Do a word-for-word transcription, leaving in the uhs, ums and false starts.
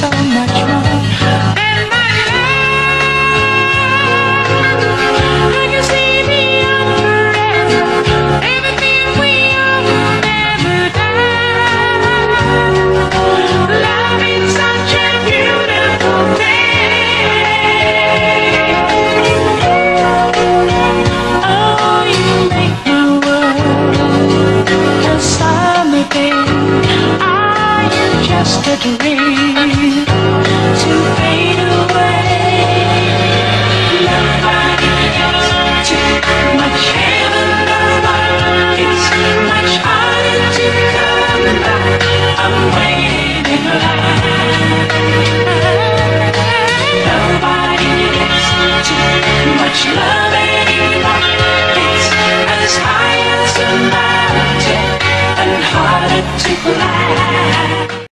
so much more than my love. I can see beyond forever, everything we are will never die. Love is such a beautiful thing. Oh, you make my world a summer day. Are you just a dream to fade away? Nobody gets too much heaven, nobody. It's much harder to come back away.